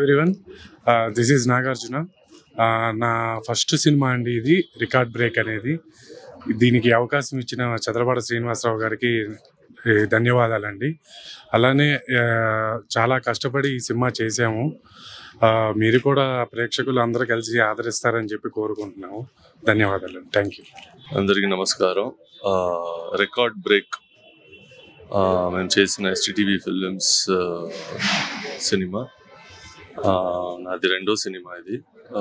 Everyone, this is Nagarjuna. నా first cinema అండి ఇది, రికార్డ్ బ్రేక్ అనేది. దీనికి అవకాశం ఇచ్చిన చంద్రబాబు శ్రీనివాసరావు గారికి ధన్యవాదాలండి. అలానే చాలా కష్టపడి ఈ సినిమా చేసాము. మీరు కూడా ప్రేక్షకులు అందరూ కలిసి ఆదరిస్తారని చెప్పి కోరుకుంటున్నాము. ధన్యవాదాలు. Thank you. అందరికీ నమస్కారం. రికార్డ్ బ్రేక్ మేము చేసిన ఎస్టీటీవీ ఫిలిమ్స్ సినిమా. నాది రెండో సినిమా ఇది.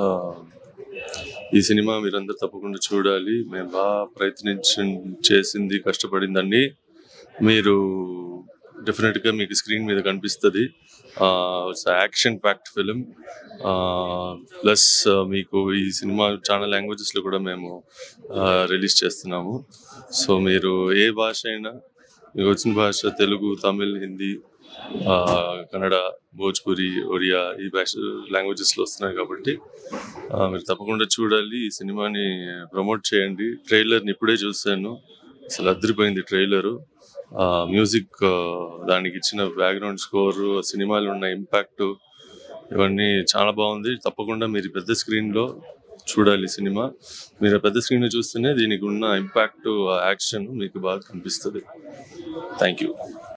ఈ సినిమా మీరందరూ తప్పకుండా చూడాలి. మేము బాగా చేసింది, కష్టపడిందండి మీరు డెఫినెట్గా మీకు స్క్రీన్ మీద కనిపిస్తుంది. యాక్షన్ ప్యాక్డ్ ఫిలిం, ప్లస్ మీకు ఈ సినిమా చాలా లాంగ్వేజెస్లో కూడా మేము రిలీజ్ చేస్తున్నాము. సో మీరు ఏ భాష అయినా, మీకు వచ్చిన భాష తెలుగు, తమిళ్, హిందీ, కన్నడ, భోజ్పురి, ఒరియా, ఈ భాష లాంగ్వేజెస్లో వస్తున్నాయి కాబట్టి మీరు తప్పకుండా చూడాలి. ఈ సినిమాని ప్రమోట్ చేయండి. ట్రైలర్ని ఇప్పుడే చూశాను, అసలు అదిరిపోయింది ట్రైలరు. మ్యూజిక్, దానికి ఇచ్చిన బ్యాక్గ్రౌండ్ స్కోరు, సినిమాలో ఉన్న ఇంపాక్ట్, ఇవన్నీ చాలా బాగుంది. తప్పకుండా మీరు పెద్ద స్క్రీన్లో చూడాలి సినిమా. మీరు పెద్ద స్క్రీన్లో చూస్తేనే దీనికి ఉన్న ఇంపాక్ట్, యాక్షన్ మీకు బాగా కనిపిస్తుంది. Thank you.